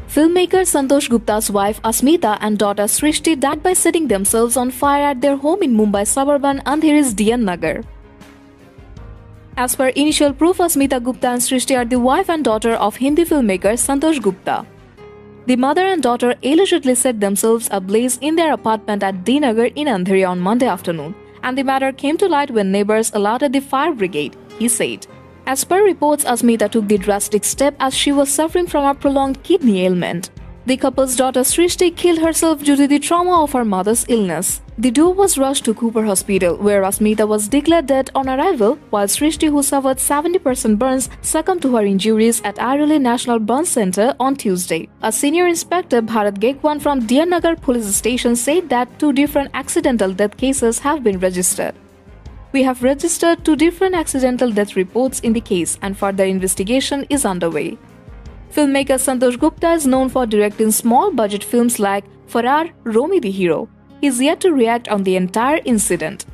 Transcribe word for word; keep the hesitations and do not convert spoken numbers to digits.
Filmmaker Santosh Gupta's wife Asmita and daughter Srishti died by setting themselves on fire at their home in Mumbai suburban Andheri's D N Nagar. As per initial proof, Asmita Gupta and Srishti are the wife and daughter of Hindi filmmaker Santosh Gupta. The mother and daughter allegedly set themselves ablaze in their apartment at D Nagar in Andheri on Monday afternoon, and the matter came to light when neighbors alerted the fire brigade, he said. As per reports, Asmita took the drastic step as she was suffering from a prolonged kidney ailment. The couple's daughter Srishti killed herself due to the trauma of her mother's illness. The duo was rushed to Cooper Hospital, where Asmita was declared dead on arrival, while Srishti, who suffered seventy percent burns, succumbed to her injuries at Airoli National Burn Center on Tuesday. A senior inspector, Bharat Gekwan from D N Nagar Police Station, said that two different accidental death cases have been registered. We have registered two different accidental death reports in the case, and further investigation is underway. Filmmaker Santosh Gupta is known for directing small-budget films like Farrar, Romy the Hero. He is yet to react on the entire incident.